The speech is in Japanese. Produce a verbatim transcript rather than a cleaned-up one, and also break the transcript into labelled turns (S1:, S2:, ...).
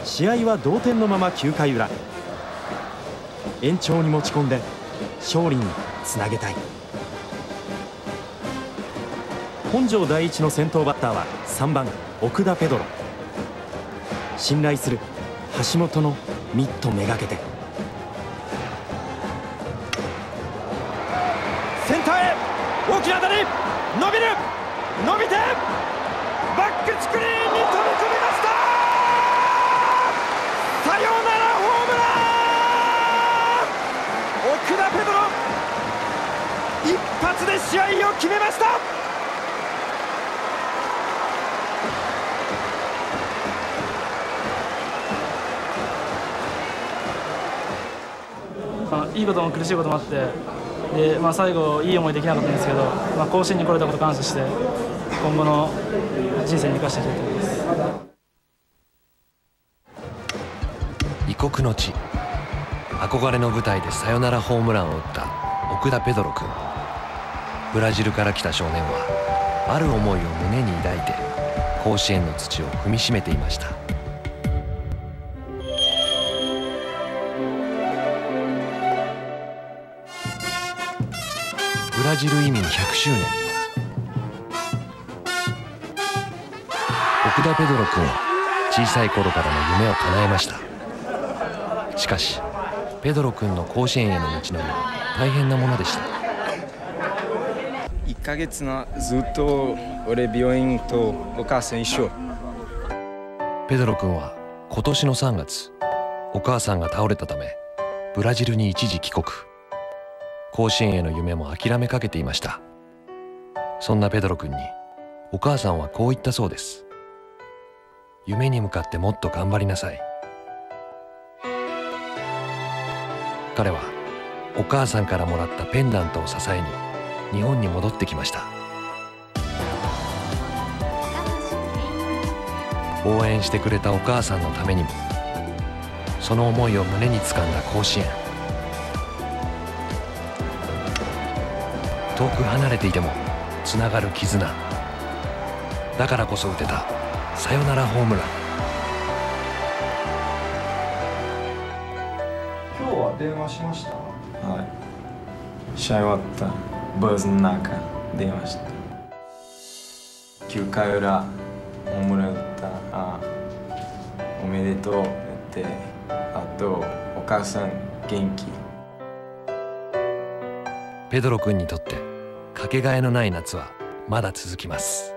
S1: 試合は同点のままきゅうかい裏、延長に持ち込んで勝利につなげたい。本庄第一の先頭バッターはさんばん奥田ペドロ。信頼する橋本のミットめがけてセンターへ大きな当たり、伸びる、伸びてバックスクリーンに飛び込みました。サヨナラホームラン。奥田ペドロ一発で試合を決めました。
S2: まあ、いいことも苦しいこともあって、で、まあ、最後いい思いできなかったんですけど、まあ、甲子園に来れたこと感謝して今後の人生に生かしていきたいと思います。
S3: 異国の地、憧れの舞台でサヨナラホームランを打った奥田ペドロ君。ブラジルから来た少年はある思いを胸に抱いて甲子園の土を踏みしめていました。ブラジル移民ひゃくしゅうねん、奥田ペドロ君は小さい頃からの夢を叶えました。しかしペドロ君の甲子園への道のりは大変なものでした。
S4: いっかげつなずっと俺病院とお母さん一緒。
S3: ペドロ君は今年のさんがつ、お母さんが倒れたためブラジルに一時帰国。甲子園への夢も諦めかけていました。そんなペドロ君にお母さんはこう言ったそうです。夢に向かってもっと頑張りなさい。彼はお母さんからもらったペンダントを支えに日本に戻ってきました。応援してくれたお母さんのためにも、その思いを胸につかんだ甲子園。遠く離れていてもつながる絆。だからこそ打てたサヨナラホームラン。
S4: 今日は電話しました。はい。試合終わったバズの中電話した。きゅうかい裏ホームラン打った。あ、おめでとうって。あとお母さん元気。
S3: ペドロ君にとってかけがえのない夏はまだ続きます。